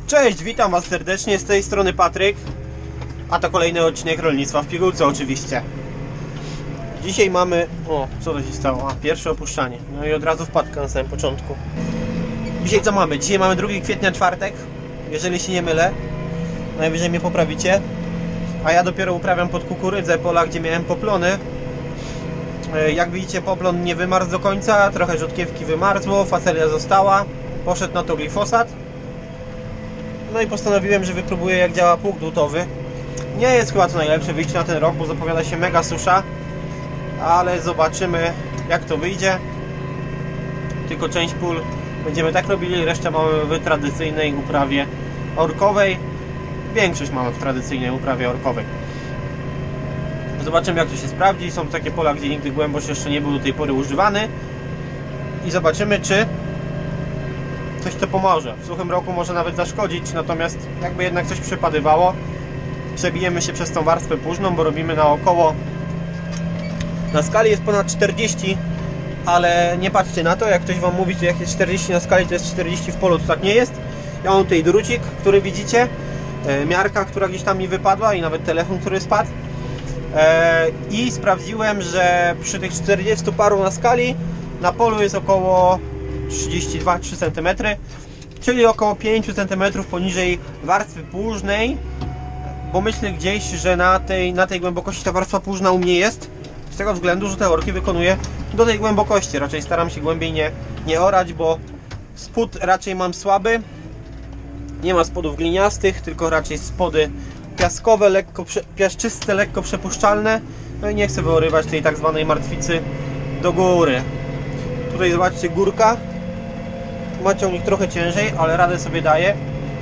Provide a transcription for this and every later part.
Cześć, witam Was serdecznie, z tej strony Patryk, a to kolejny odcinek Rolnictwa w Pigułce oczywiście. Dzisiaj mamy... O, co to się stało? Pierwsze opuszczanie. No i od razu wpadka na samym początku. Dzisiaj co mamy? Dzisiaj mamy 2 kwietnia, czwartek, jeżeli się nie mylę. Najwyżej mnie poprawicie. A ja dopiero uprawiam pod kukurydzę pola, gdzie miałem poplony. Jak widzicie, poplon nie wymarzł do końca, trochę rzodkiewki wymarzło, facelia została. Poszedł na to glifosat. No i postanowiłem, że wypróbuję, jak działa pług dłutowy. Nie jest chyba to najlepsze wyjście na ten rok, bo zapowiada się mega susza. Ale zobaczymy, jak to wyjdzie. Tylko część pól będziemy tak robili, resztę mamy w tradycyjnej uprawie orkowej. Większość mamy w tradycyjnej uprawie orkowej. Zobaczymy, jak to się sprawdzi. Są takie pola, gdzie nigdy głębosz jeszcze nie był do tej pory używany. I zobaczymy, czy coś to pomoże. W suchym roku może nawet zaszkodzić, natomiast jakby jednak coś przypadywało, przebijemy się przez tą warstwę późną, bo robimy naokoło. Na skali jest ponad 40, ale nie patrzcie na to, jak ktoś Wam mówi, że jak jest 40 na skali, to jest 40 w polu, to tak nie jest. Ja mam tutaj drucik, który widzicie, miarka, która gdzieś tam mi wypadła i nawet telefon, który spadł. I sprawdziłem, że przy tych 40 paru na skali na polu jest około 32-3 cm, czyli około 5 cm poniżej warstwy płużnej, bo myślę gdzieś, że na tej głębokości ta warstwa płużna u mnie jest, z tego względu, że te orki wykonuję do tej głębokości. Raczej staram się głębiej nie orać, bo spód raczej mam słaby, nie ma spodów gliniastych, tylko raczej spody piaskowe, piaszczyste, lekko przepuszczalne. No i nie chcę wyorywać tej tak zwanej martwicy do góry. Tutaj zobaczcie, górka. Ma ciągnik trochę ciężej, ale radę sobie daje.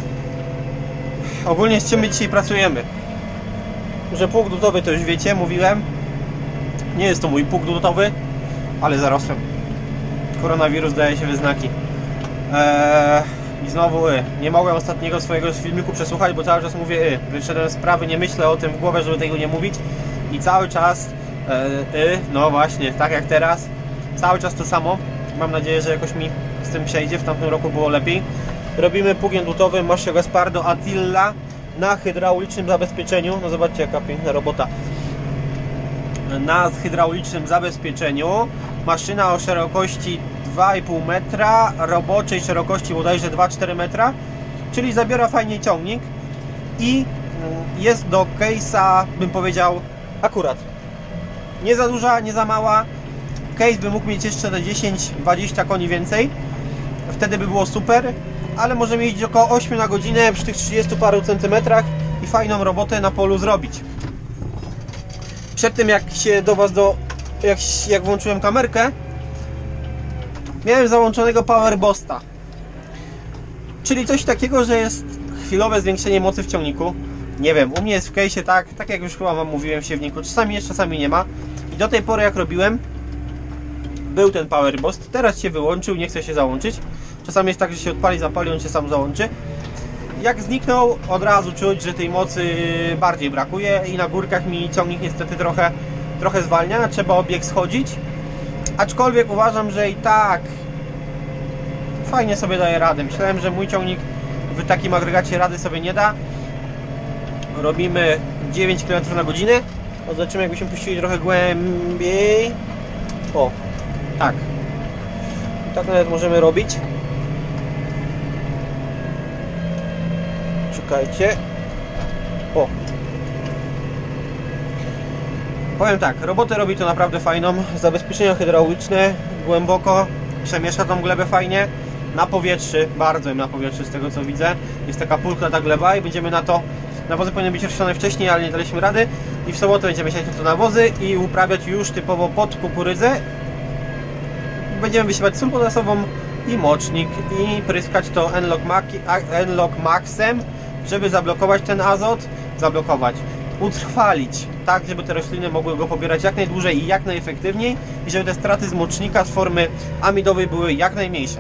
Ogólnie z czym my dzisiaj pracujemy? Że pług dłutowy to już wiecie, mówiłem. Nie jest to mój pług dłutowy, ale zarosłem. Koronawirus daje się we znaki. I znowu nie mogłem ostatniego swojego filmiku przesłuchać, bo cały czas mówię wyszedłem z sprawy, nie myślę o tym w głowę, żeby tego nie mówić. I cały czas no właśnie, tak jak teraz. Cały czas to samo. Mam nadzieję, że jakoś mi z tym przejdzie. W tamtym roku było lepiej. Robimy pługiem dłutowym Mascio Gaspardo Attila na hydraulicznym zabezpieczeniu. No zobaczcie, jaka piękna robota. Na hydraulicznym zabezpieczeniu. Maszyna o szerokości 2,5 metra, roboczej szerokości bodajże 2,4 metra, czyli zabiera fajnie ciągnik i jest do case'a, bym powiedział, akurat. Nie za duża, nie za mała. Case by mógł mieć jeszcze 10-20 koni więcej, wtedy by było super, ale możemy jeździć około 8 na godzinę przy tych 30 paru centymetrach i fajną robotę na polu zrobić. Przed tym jak się do Was jak włączyłem kamerkę, miałem załączonego Power Boosta, czyli coś takiego, że jest chwilowe zwiększenie mocy w ciągniku. Nie wiem, u mnie jest w case'ie tak jak już chyba Wam mówiłem w siewniku, czasami jest, czasami nie ma. I do tej pory jak robiłem, był ten Power Boost, teraz się wyłączył, nie chce się załączyć. Czasami jest tak, że się odpali, zapali, on się sam załączy. Jak zniknął, od razu czuć, że tej mocy bardziej brakuje i na górkach mi ciągnik niestety trochę zwalnia, trzeba obieg schodzić. Aczkolwiek uważam, że i tak fajnie sobie daje radę. Myślałem, że mój ciągnik w takim agregacie rady sobie nie da. Robimy 9 km na godzinę. Zobaczymy, jakbyśmy puścili trochę głębiej. O, tak. Tak nawet możemy robić. Czekajcie. O. Powiem tak, robotę robi to naprawdę fajną. Zabezpieczenia hydrauliczne, głęboko, przemiesza tą glebę fajnie. Na powietrzu, bardzo na powietrzu z tego co widzę. Jest taka pulchna gleba i będziemy na to... Nawozy powinny być rozsiane wcześniej, ale nie daliśmy rady. I w sobotę będziemy siać na to nawozy i uprawiać już typowo pod kukurydzę. Będziemy wysiewać sól potasową i mocznik i pryskać to N-Lok Maxem, żeby zablokować ten azot, utrwalić, tak żeby te rośliny mogły go pobierać jak najdłużej i jak najefektywniej i żeby te straty z mocznika z formy amidowej były jak najmniejsze.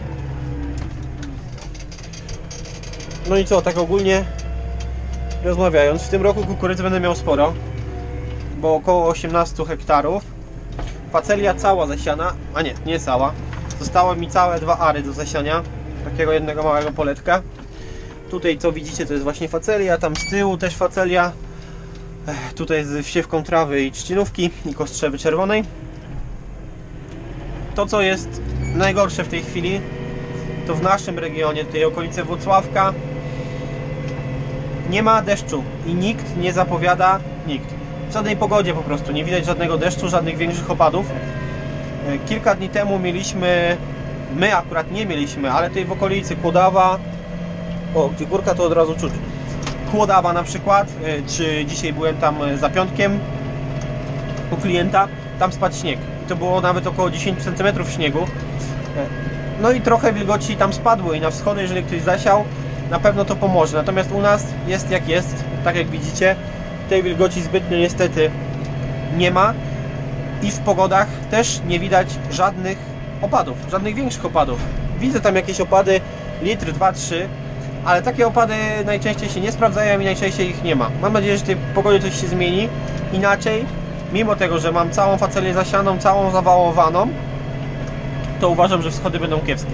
No i co, tak ogólnie rozmawiając, w tym roku kukurydzy będę miał sporo, bo około 18 hektarów. Facelia cała zasiana, a nie cała. Zostały mi całe 2 ary do zasiania, takiego jednego małego poletka. Tutaj co widzicie to jest właśnie facelia, tam z tyłu też facelia. Tutaj z wsiewką trawy i trzcinówki i kostrzewy czerwonej. To co jest najgorsze w tej chwili, to w naszym regionie, tej okolicy Włocławka, nie ma deszczu i nikt nie zapowiada, w żadnej pogodzie po prostu, nie widać żadnego deszczu, żadnych większych opadów. Kilka dni temu mieliśmy, my akurat nie mieliśmy, ale tutaj w okolicy Kłodawa, o gdzie górka to od razu czuć, Kłodawa na przykład, czy dzisiaj byłem tam za piątkiem u klienta, tam spadł śnieg i to było nawet około 10 cm śniegu. No i trochę wilgoci tam spadło i na wschody, jeżeli ktoś zasiał, na pewno to pomoże. Natomiast u nas jest jak jest, tak jak widzicie, tej wilgoci zbytnio niestety nie ma i w pogodach też nie widać żadnych opadów, żadnych większych opadów. Widzę tam jakieś opady, litr, 2, 3, ale takie opady najczęściej się nie sprawdzają i najczęściej ich nie ma. Mam nadzieję, że w tej pogodzie coś się zmieni. Inaczej, mimo tego, że mam całą facelię zasianą, całą zawałowaną, to uważam, że wschody będą kiepskie.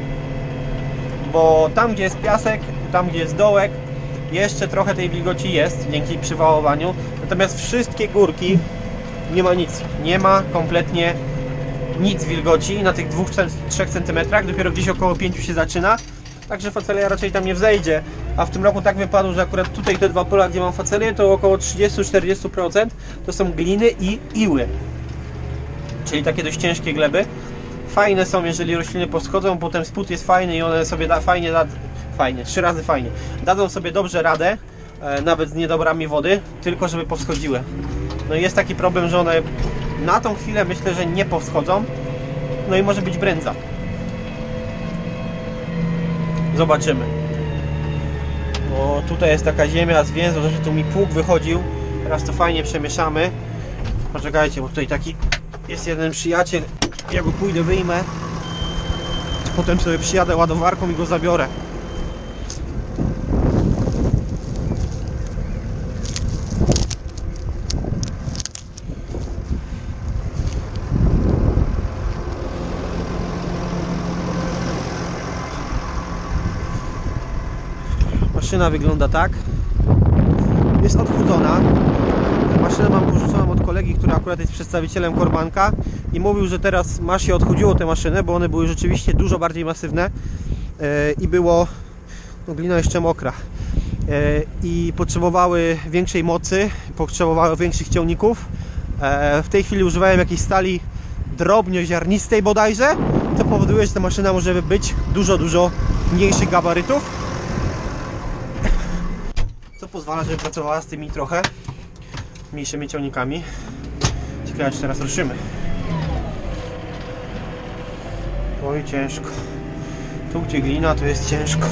Bo tam, gdzie jest piasek, tam, gdzie jest dołek, jeszcze trochę tej wilgoci jest dzięki przywałowaniu. Natomiast wszystkie górki nie ma nic. Nie ma kompletnie nic wilgoci na tych 2-3 cm. Dopiero gdzieś około 5 się zaczyna. Także facelia raczej tam nie wzejdzie. A w tym roku tak wypadło, że akurat tutaj te dwa pola, gdzie mam facelię, to około 30-40% to są gliny i iły. Czyli takie dość ciężkie gleby. Fajne są, jeżeli rośliny poschodzą, potem spód jest fajny i one sobie fajnie, 3 razy fajnie. Dadzą sobie dobrze radę, nawet z niedobrami wody, tylko żeby powschodziły. No i jest taki problem, że one na tą chwilę myślę, że nie powschodzą. No i może być brędza. Zobaczymy. Bo tutaj jest taka ziemia zwięzła, że tu mi pług wychodził. Teraz to fajnie przemieszamy. Poczekajcie, bo tutaj taki jest jeden przyjaciel. Ja go pójdę, wyjmę. Potem sobie przyjadę ładowarką i go zabiorę. Maszyna wygląda tak. Jest odchudzona. Maszynę mam pożyczoną od kolegi, który akurat jest przedstawicielem Korbanka i mówił, że teraz się odchudziło te maszyny, bo one były rzeczywiście dużo bardziej masywne i było, no, glina jeszcze mokra i potrzebowały większej mocy, potrzebowały większych ciągników. W tej chwili używałem jakiejś stali drobnioziarnistej bodajże, co powoduje, że ta maszyna może być dużo mniejszych gabarytów, co pozwala, żeby pracowała z tymi trochę mniejszymi ciągnikami. Ciekawe, czy teraz ruszymy. Oj, ciężko. Tu gdzie glina, to jest ciężko.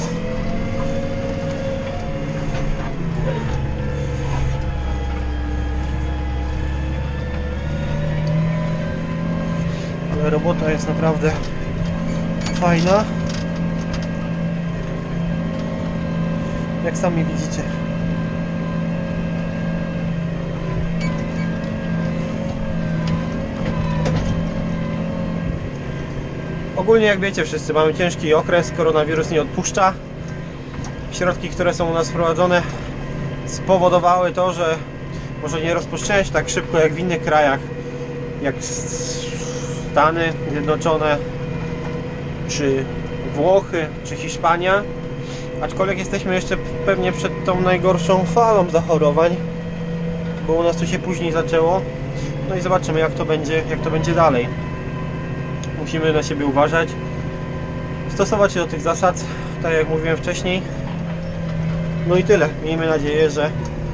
Ale robota jest naprawdę fajna. Jak sami widzicie. Ogólnie, jak wiecie wszyscy, mamy ciężki okres, koronawirus nie odpuszcza. Środki, które są u nas wprowadzone, spowodowały to, że może nie rozpoczęło się tak szybko jak w innych krajach, jak Stany Zjednoczone, czy Włochy, czy Hiszpania. Aczkolwiek jesteśmy jeszcze pewnie przed tą najgorszą falą zachorowań, bo u nas to się później zaczęło. No i zobaczymy, jak to będzie dalej. Musimy na siebie uważać, stosować się do tych zasad, tak jak mówiłem wcześniej. No i tyle. Miejmy nadzieję, że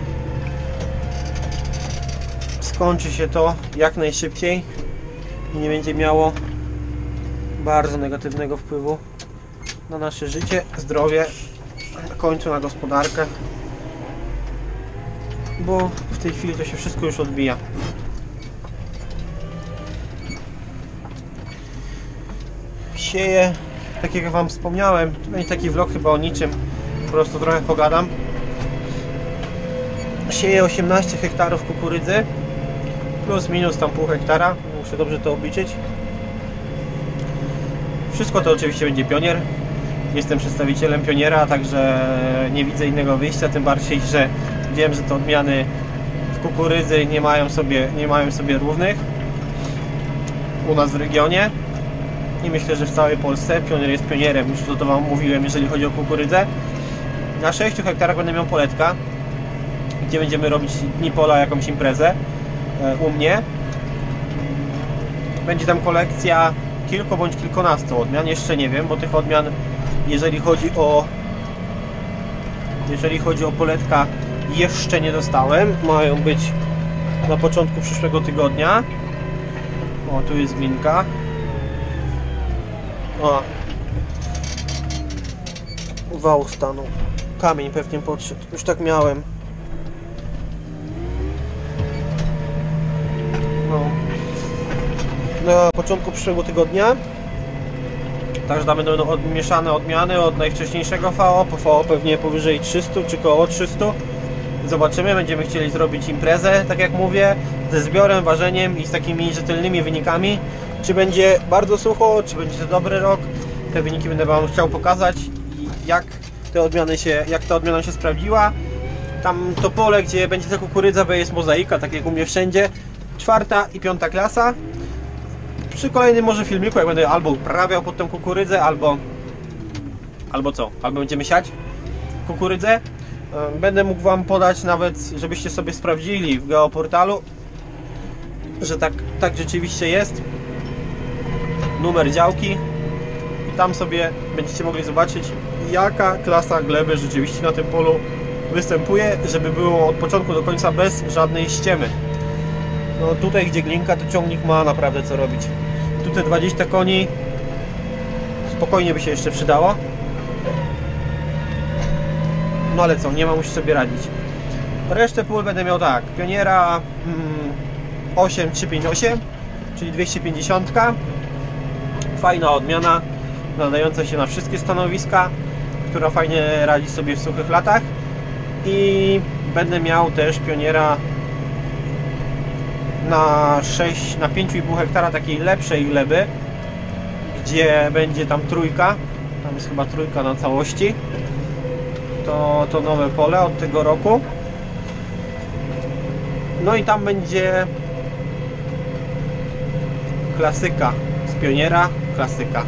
skończy się to jak najszybciej i nie będzie miało bardzo negatywnego wpływu na nasze życie, zdrowie, w końcu na gospodarkę, bo w tej chwili to się wszystko już odbija. Sieję, tak jak wam wspomniałem, to będzie taki vlog chyba o niczym, po prostu trochę pogadam. Sieję 18 hektarów kukurydzy, plus minus tam pół hektara, muszę dobrze to obliczyć. Wszystko to oczywiście będzie pionier. jestem przedstawicielem Pioniera, także nie widzę innego wyjścia, tym bardziej, że wiem, że te odmiany w kukurydzy nie mają sobie równych u nas w regionie i myślę, że w całej Polsce. Pionier jest pionierem, już to Wam mówiłem, jeżeli chodzi o kukurydzę. Na 6 hektarach będę miał poletka, gdzie będziemy robić dni pola, jakąś imprezę u mnie. Będzie tam kolekcja kilku bądź kilkunastu odmian, jeszcze nie wiem, bo tych odmian, jeżeli chodzi o poletka, jeszcze nie dostałem. Mają być na początku przyszłego tygodnia. O, tu jest glinka. O, wał stanął. Kamień pewnie podszedł. Już tak miałem. No. Na początku przyszłego tygodnia. Także tam będą mieszane odmiany od najwcześniejszego VO po VO pewnie powyżej 300 czy koło 300. Zobaczymy, będziemy chcieli zrobić imprezę, tak jak mówię, ze zbiorem, ważeniem i z takimi rzetelnymi wynikami. Czy będzie bardzo sucho, czy będzie to dobry rok. Te wyniki będę Wam chciał pokazać, jak ta odmiana się sprawdziła. Tam to pole, gdzie będzie ta kukurydza, bo jest mozaika, tak jak u mnie wszędzie. 4. i 5. klasa. Przy kolejnym może filmiku, jak będę albo uprawiał pod tą kukurydzę, albo będziemy siać kukurydzę, będę mógł Wam podać nawet, żebyście sobie sprawdzili w geoportalu, że tak rzeczywiście jest. Numer działki i tam sobie będziecie mogli zobaczyć, jaka klasa gleby rzeczywiście na tym polu występuje, żeby było od początku do końca bez żadnej ściemy. No tutaj, gdzie glinka, to ciągnik ma naprawdę co robić. Tutaj 20 koni spokojnie by się jeszcze przydało. No ale co, nie ma, musi sobie radzić. Resztę pól będę miał tak, Pioniera 8358, czyli 250. Fajna odmiana, nadająca się na wszystkie stanowiska, która fajnie radzi sobie w suchych latach. I będę miał też Pioniera na 5,5 hektara takiej lepszej gleby, gdzie będzie tam trójka, tam jest chyba trójka na całości. To nowe pole od tego roku. No i tam będzie klasyka z Pioniera, klasyka.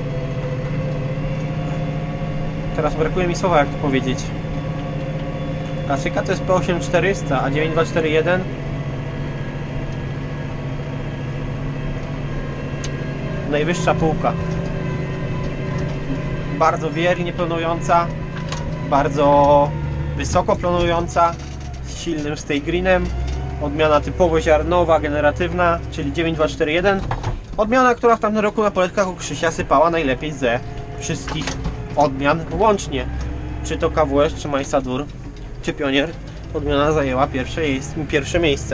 Teraz brakuje mi słowa, jak to powiedzieć. Klasyka to jest P8400, a 9241 najwyższa półka. Bardzo wiernie planująca, bardzo wysoko planująca, z silnym stay greenem. Odmiana typowo ziarnowa, generatywna, czyli 9241. Odmiana, która w tamtym roku na poletkach u Krzysia sypała najlepiej ze wszystkich odmian łącznie. Czy to KWS, czy Majsadór, czy Pionier. Odmiana zajęła pierwsze miejsce.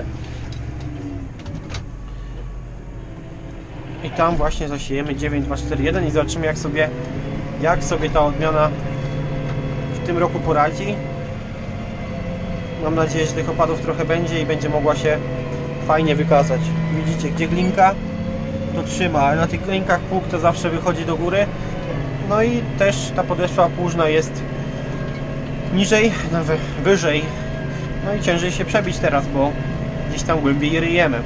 I tam właśnie zasiejemy 9241 i zobaczymy, jak sobie ta odmiana w tym roku poradzi. Mam nadzieję, że tych opadów trochę będzie i będzie mogła się fajnie wykazać. Widzicie, gdzie glinka, to trzyma, ale na tych glinkach pług to zawsze wychodzi do góry. No i też ta podeszwa płużna jest niżej, nawet wyżej. No i ciężej się przebić teraz, bo gdzieś tam głębiej ryjemy.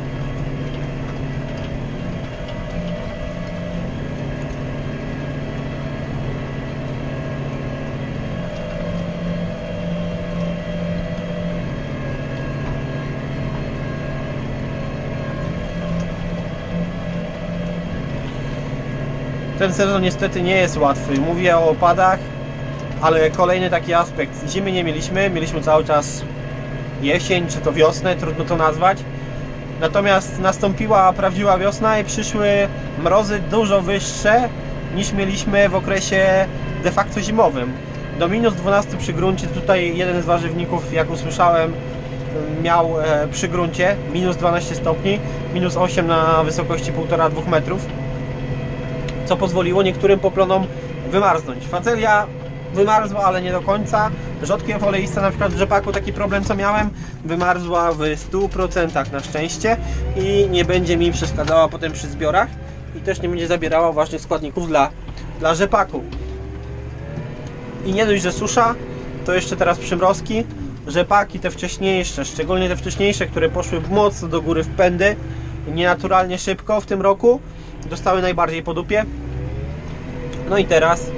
Ten sezon niestety nie jest łatwy. Mówię o opadach, ale kolejny taki aspekt. Zimy nie mieliśmy, mieliśmy cały czas jesień, czy to wiosnę, trudno to nazwać. Natomiast nastąpiła prawdziwa wiosna i przyszły mrozy dużo wyższe niż mieliśmy w okresie de facto zimowym. Do minus 12 przy gruncie, tutaj jeden z warzywników, jak usłyszałem, miał przy gruncie minus 12 stopni, minus 8 na wysokości 1,5–2 metrów. Co pozwoliło niektórym poplonom wymarznąć. Facelia wymarzła, ale nie do końca. Rzodkiew oleista, na przykład w rzepaku, taki problem co miałem, wymarzła w 100% na szczęście i nie będzie mi przeszkadzała potem przy zbiorach i też nie będzie zabierała ważnych składników dla rzepaku. I nie dość, że susza, to jeszcze teraz przymrozki. Rzepaki te wcześniejsze, szczególnie te wcześniejsze, które poszły mocno do góry w pędy, nienaturalnie szybko w tym roku, dostały najbardziej po dupie. No i teraz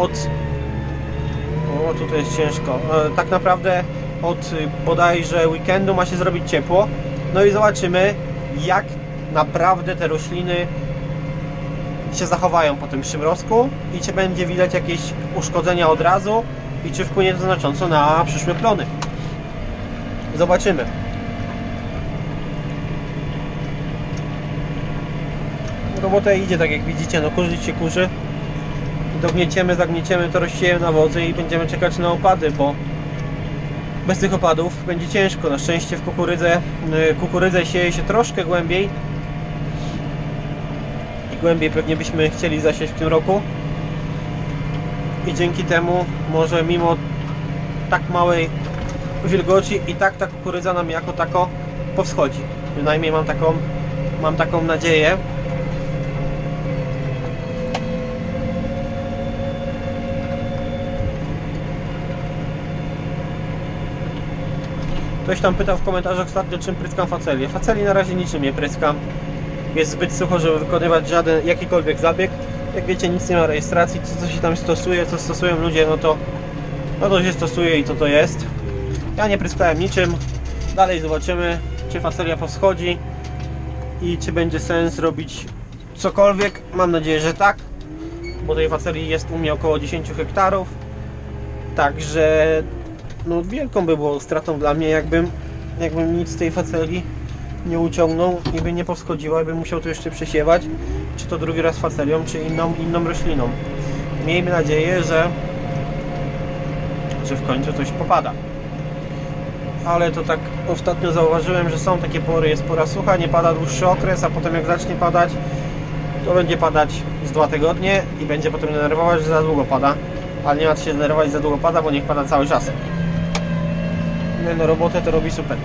tutaj jest ciężko. Tak naprawdę od bodajże weekendu ma się zrobić ciepło. No i zobaczymy, jak naprawdę te rośliny się zachowają po tym przymrozku i czy będzie widać jakieś uszkodzenia od razu i czy wpłynie to znacząco na przyszłe plony. Zobaczymy. Robota idzie, tak jak widzicie, no kurzyć się kurzy. Dognieciemy, zagnieciemy, to rozsieje nawozy i będziemy czekać na opady, bo bez tych opadów będzie ciężko. Na szczęście w kukurydzę sieje się troszkę głębiej i głębiej pewnie byśmy chcieli zasieć w tym roku i dzięki temu może mimo tak małej wilgoci i tak ta kukurydza nam jako tako powschodzi. Przynajmniej mam taką nadzieję. Ktoś tam pytał w komentarzach ostatnio, czym pryskam facelię. Faceli na razie niczym nie pryskam. Jest zbyt sucho, żeby wykonywać jakikolwiek zabieg. Jak wiecie, nic nie ma rejestracji. Co się tam stosuje, co stosują ludzie, no to się stosuje i to jest. Ja nie pryskałem niczym. Dalej zobaczymy, czy facelia powschodzi i czy będzie sens robić cokolwiek. Mam nadzieję, że tak, bo tej faceli jest u mnie około 10 hektarów. Także no wielką by było stratą dla mnie, jakbym nic z tej faceli nie uciągnął i by nie powschodziła, bym musiał to jeszcze przesiewać, czy to drugi raz facelią, czy inną rośliną. Miejmy nadzieję, że w końcu coś popada. Ale to tak ostatnio zauważyłem, że są takie pory, jest pora sucha, nie pada dłuższy okres, a potem jak zacznie padać, to będzie padać z 2 tygodnie i będzie potem denerwować, że za długo pada. Ale nie ma co się denerwować, że za długo pada, bo niech pada cały czas. No robotę to robi super.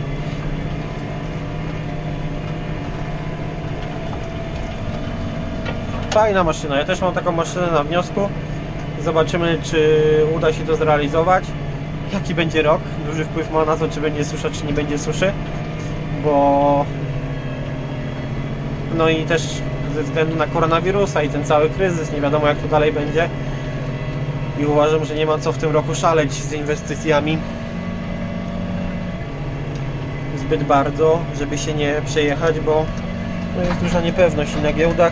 Fajna maszyna, ja też mam taką maszynę na wniosku. Zobaczymy, czy uda się to zrealizować. Jaki będzie rok? Duży wpływ ma na to, czy będzie susza, czy nie będzie suszy. Bo no i też ze względu na koronawirusa i ten cały kryzys, nie wiadomo jak to dalej będzie. I uważam, że nie ma co w tym roku szaleć z inwestycjami zbyt bardzo, żeby się nie przejechać, bo no jest duża niepewność i na giełdach,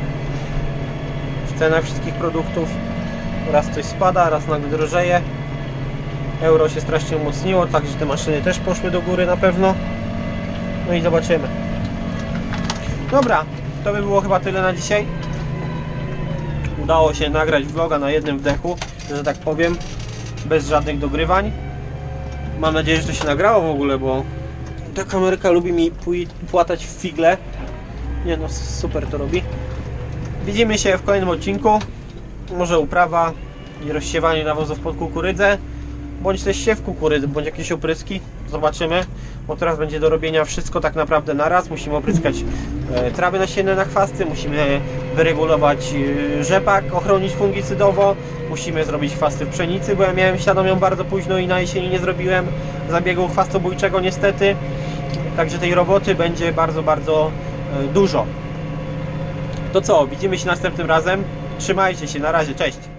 w cenach wszystkich produktów raz coś spada, raz nagle drożeje. Euro się strasznie umocniło, także te maszyny też poszły do góry na pewno. No i zobaczymy. Dobra, to by było chyba tyle na dzisiaj. Udało się nagrać vloga na jednym wdechu, że tak powiem, bez żadnych dogrywań. Mam nadzieję, że to się nagrało w ogóle, bo ta kamerka lubi mi płatać w figle. Nie no, super to robi. Widzimy się w kolejnym odcinku. Może uprawa i rozsiewanie nawozów pod kukurydzę, bądź też siew kukurydzy, bądź jakieś opryski. Zobaczymy, bo teraz będzie do robienia wszystko tak naprawdę naraz. Musimy opryskać trawy nasienne na chwasty, musimy wyregulować rzepak, ochronić fungicydowo, musimy zrobić chwasty w pszenicy, bo ja miałem sianą ją bardzo późno i na jesieni nie zrobiłem zabiegu chwastobójczego niestety. Także tej roboty będzie bardzo, bardzo dużo. To co, widzimy się następnym razem. Trzymajcie się, na razie, cześć!